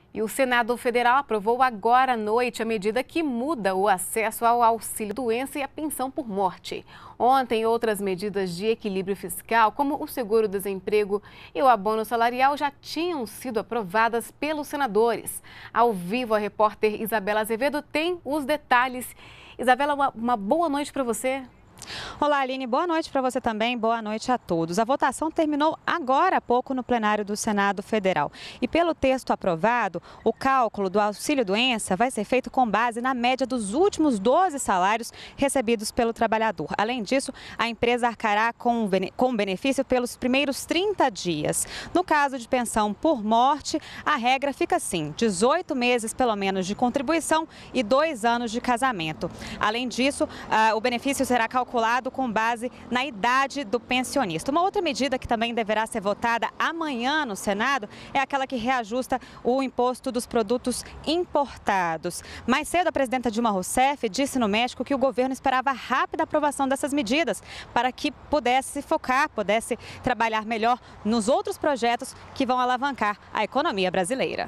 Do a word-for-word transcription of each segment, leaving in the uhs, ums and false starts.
E o Senado Federal aprovou agora à noite a medida que muda o acesso ao auxílio-doença e à pensão por morte. Ontem, outras medidas de equilíbrio fiscal, como o seguro-desemprego e o abono salarial, já tinham sido aprovadas pelos senadores. Ao vivo, a repórter Isabela Azevedo tem os detalhes. Isabela, uma, uma boa noite para você. Olá, Aline. Boa noite para você também. Boa noite a todos. A votação terminou agora há pouco no plenário do Senado Federal. E pelo texto aprovado, o cálculo do auxílio-doença vai ser feito com base na média dos últimos doze salários recebidos pelo trabalhador. Além disso, a empresa arcará com o benefício pelos primeiros trinta dias. No caso de pensão por morte, a regra fica assim: dezoito meses pelo menos de contribuição e dois anos de casamento. Além disso, o benefício será calculado calculado com base na idade do pensionista. Uma outra medida que também deverá ser votada amanhã no Senado é aquela que reajusta o imposto dos produtos importados. Mais cedo, a presidenta Dilma Rousseff disse no México que o governo esperava a rápida aprovação dessas medidas para que pudesse focar, pudesse trabalhar melhor nos outros projetos que vão alavancar a economia brasileira.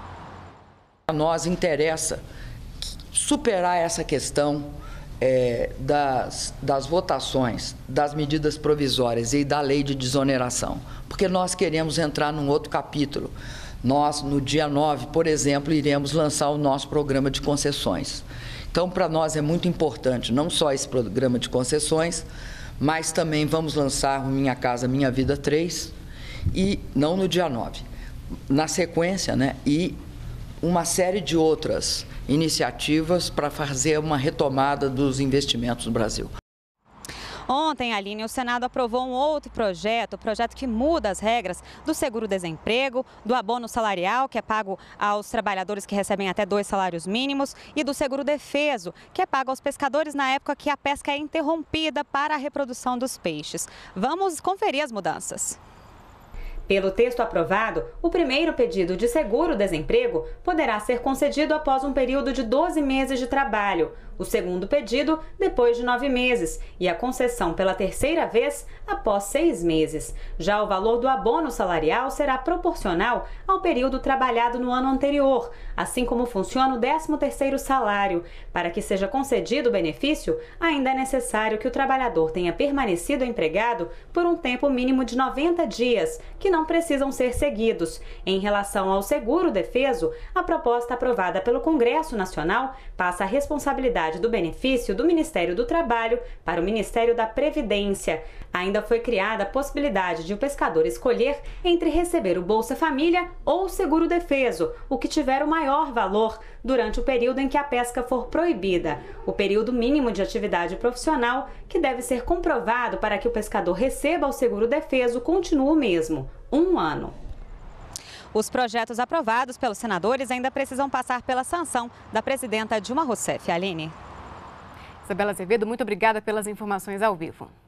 A nós interessa superar essa questão É, das, das votações, das medidas provisórias e da lei de desoneração, porque nós queremos entrar num outro capítulo. Nós, no dia nove, por exemplo, iremos lançar o nosso programa de concessões. Então, para nós é muito importante, não só esse programa de concessões, mas também vamos lançar o Minha Casa Minha Vida três, e não no dia nove, na sequência, né, e uma série de outras iniciativas para fazer uma retomada dos investimentos no Brasil. Ontem, Aline, o Senado aprovou um outro projeto, projeto que muda as regras do seguro-desemprego, do abono salarial, que é pago aos trabalhadores que recebem até dois salários mínimos, e do seguro-defeso, que é pago aos pescadores na época que a pesca é interrompida para a reprodução dos peixes. Vamos conferir as mudanças. Pelo texto aprovado, o primeiro pedido de seguro-desemprego poderá ser concedido após um período de doze meses de trabalho, o segundo pedido depois de nove meses e a concessão pela terceira vez após seis meses. Já o valor do abono salarial será proporcional ao período trabalhado no ano anterior, assim como funciona o décimo terceiro salário. Para que seja concedido o benefício, ainda é necessário que o trabalhador tenha permanecido empregado por um tempo mínimo de noventa dias, que não precisam ser seguidos. Em relação ao seguro-defeso, a proposta aprovada pelo Congresso Nacional passa a responsabilidade do benefício do Ministério do Trabalho para o Ministério da Previdência. Ainda foi criada a possibilidade de o pescador escolher entre receber o Bolsa Família ou o seguro-defeso, o que tiver o maior valor, durante o período em que a pesca for proibida. O período mínimo de atividade profissional, que deve ser comprovado para que o pescador receba o seguro-defeso, continua o mesmo: um ano. Os projetos aprovados pelos senadores ainda precisam passar pela sanção da presidenta Dilma Rousseff. Aline. Isabela Azevedo, muito obrigada pelas informações ao vivo.